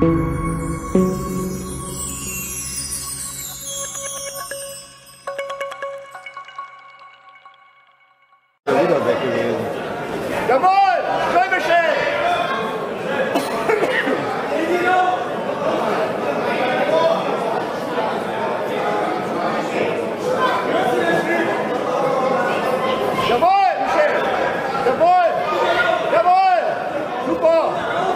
Wieder weg gewesen. Jawohl! Schöneschell! Jawohl, Michel! Jawohl! Jawohl! Super!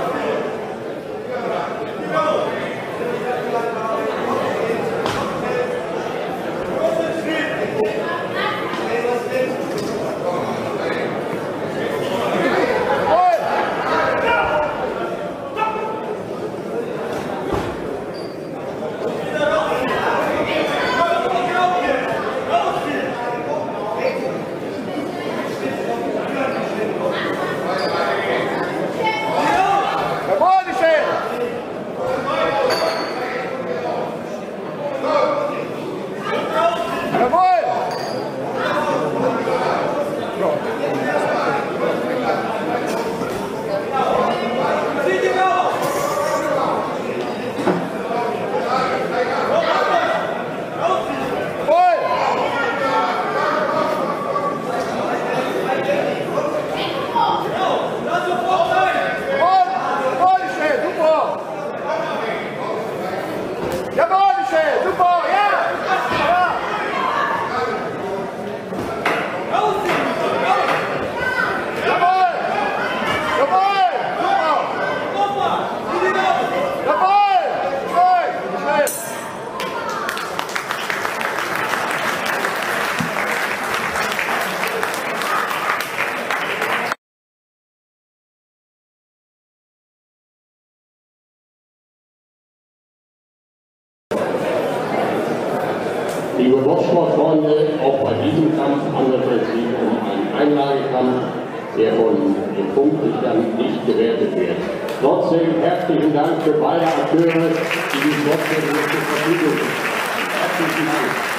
Liebe Boxsportfreunde, auch bei diesem Kampf handelt es sich um einen Einlagekampf, der von den Punktrichtern nicht gewertet wird. Trotzdem herzlichen Dank für beide Akteure, die die Sportstätte zur Verfügung stellen. Herzlichen Dank.